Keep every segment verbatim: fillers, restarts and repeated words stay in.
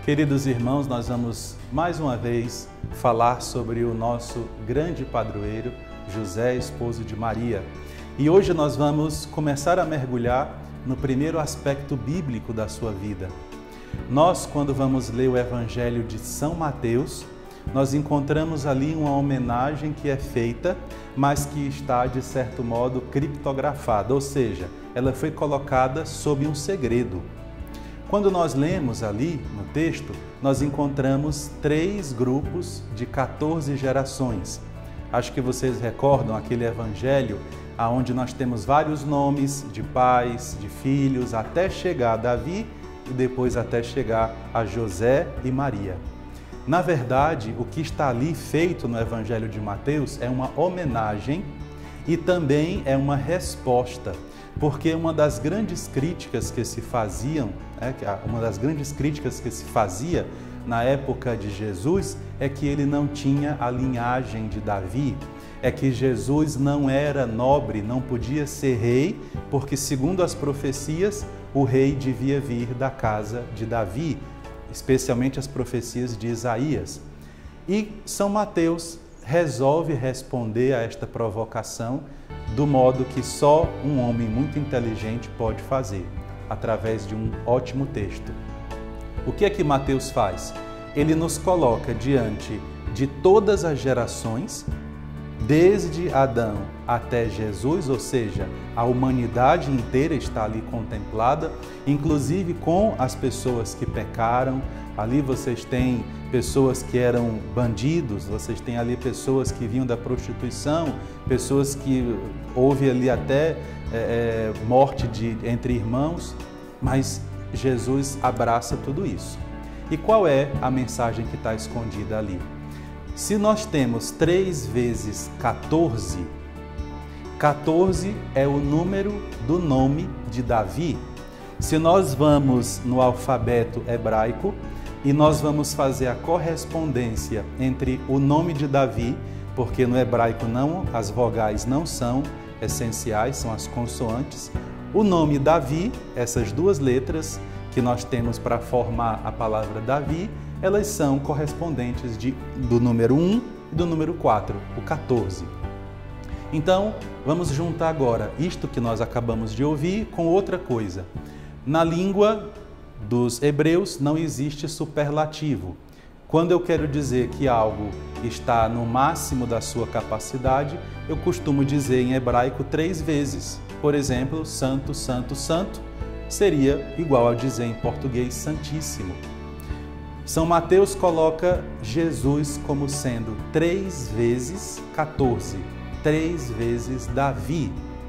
Queridos irmãos, nós vamos mais uma vez falar sobre o nosso grande padroeiro, José, esposo de Maria. E hoje nós vamos começar a mergulhar no primeiro aspecto bíblico da sua vida. Nós, quando vamos ler o Evangelho de São Mateus, nós encontramos ali uma homenagem que é feita, mas que está, de certo modo, criptografada, ou seja, ela foi colocada sob um segredo. Quando nós lemos ali no texto, nós encontramos três grupos de quatorze gerações. Acho que vocês recordam aquele evangelho onde nós temos vários nomes de pais, de filhos, até chegar a Davi e depois até chegar a José e Maria. Na verdade, o que está ali feito no Evangelho de Mateus é uma homenagem e também é uma resposta. Porque uma das grandes críticas que se faziam, né, uma das grandes críticas que se fazia na época de Jesus é que ele não tinha a linhagem de Davi, é que Jesus não era nobre, não podia ser rei, porque segundo as profecias, o rei devia vir da casa de Davi, especialmente as profecias de Isaías. E São Mateus resolve responder a esta provocação do modo que só um homem muito inteligente pode fazer, através de um ótimo texto. O que é que Mateus faz? Ele nos coloca diante de todas as gerações, desde Adão até Jesus, ou seja, a humanidade inteira está ali contemplada, inclusive com as pessoas que pecaram. Ali vocês têm pessoas que eram bandidos, vocês têm ali pessoas que vinham da prostituição, pessoas que houve ali até é, morte de, entre irmãos, mas Jesus abraça tudo isso. E qual é a mensagem que está escondida ali? Se nós temos três vezes quatorze, quatorze é o número do nome de Davi. Se nós vamos no alfabeto hebraico e nós vamos fazer a correspondência entre o nome de Davi, porque no hebraico não, as vogais não são essenciais, são as consoantes. O nome Davi, essas duas letras que nós temos para formar a palavra Davi, elas são correspondentes de, do número um e do número quatro, o quatorze. Então, vamos juntar agora isto que nós acabamos de ouvir com outra coisa. Na língua dos hebreus não existe superlativo. Quando eu quero dizer que algo está no máximo da sua capacidade, eu costumo dizer em hebraico três vezes. Por exemplo, santo, santo, santo seria igual a dizer em português santíssimo. São Mateus coloca Jesus como sendo três vezes quatorze, três vezes Davi.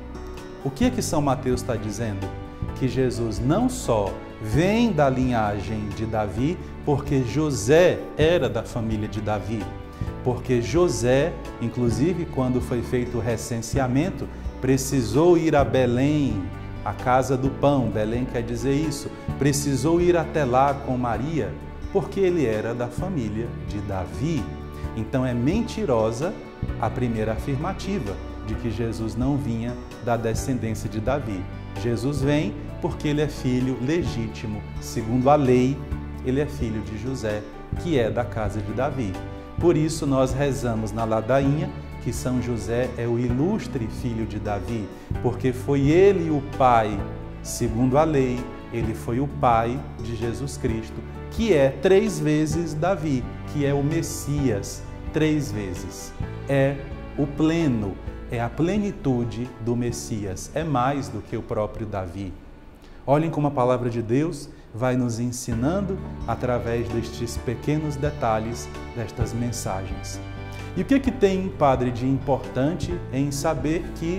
O que é que São Mateus está dizendo? Que Jesus não só vem da linhagem de Davi, porque José era da família de Davi, porque José, inclusive quando foi feito o recenseamento, precisou ir a Belém, a casa do pão, Belém quer dizer isso, precisou ir até lá com Maria, porque ele era da família de Davi. Então é mentirosa a primeira afirmativa de que Jesus não vinha da descendência de Davi. Jesus vem porque ele é filho legítimo, segundo a lei, ele é filho de José, que é da casa de Davi. Por isso nós rezamos na ladainha que São José é o ilustre filho de Davi, porque foi ele o pai, segundo a lei, ele foi o pai de Jesus Cristo, que é três vezes Davi, que é o Messias, três vezes. É o pleno, é a plenitude do Messias, é mais do que o próprio Davi. Olhem como a palavra de Deus vai nos ensinando através destes pequenos detalhes, destas mensagens. E o que, que tem, Padre, de importante em saber que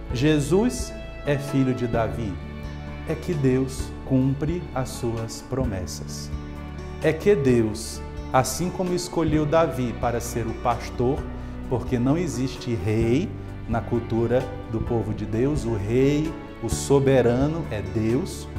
Jesus é filho de Davi? É que Deus cumpre as suas promessas. É que Deus, assim como escolheu Davi para ser o pastor, porque não existe rei na cultura do povo de Deus, o rei, o soberano é Deus.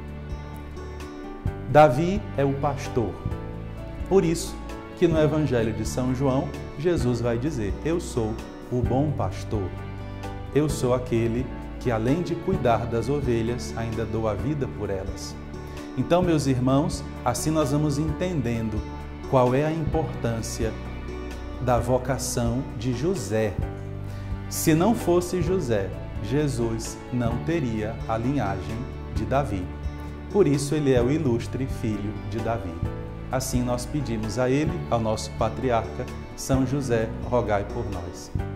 Davi é o pastor. Por isso que no Evangelho de São João, Jesus vai dizer: eu sou o bom pastor. Eu sou aquele que, além de cuidar das ovelhas, ainda dou a vida por elas. Então, meus irmãos, assim nós vamos entendendo qual é a importância da vocação de José. Se não fosse José, Jesus não teria a linhagem de Davi. Por isso ele é o ilustre filho de Davi. Assim nós pedimos a ele, ao nosso patriarca, São José, rogai por nós.